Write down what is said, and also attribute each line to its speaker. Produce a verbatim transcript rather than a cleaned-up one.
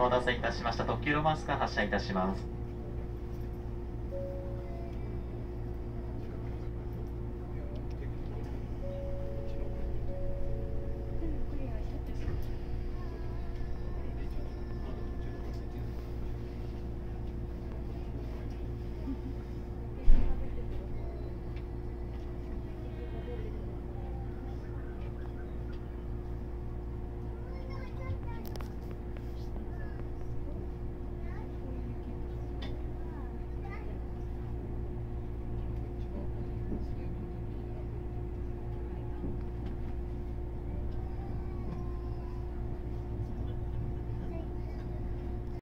Speaker 1: お待たせいたしました。特急ロマンスカー発車いたします。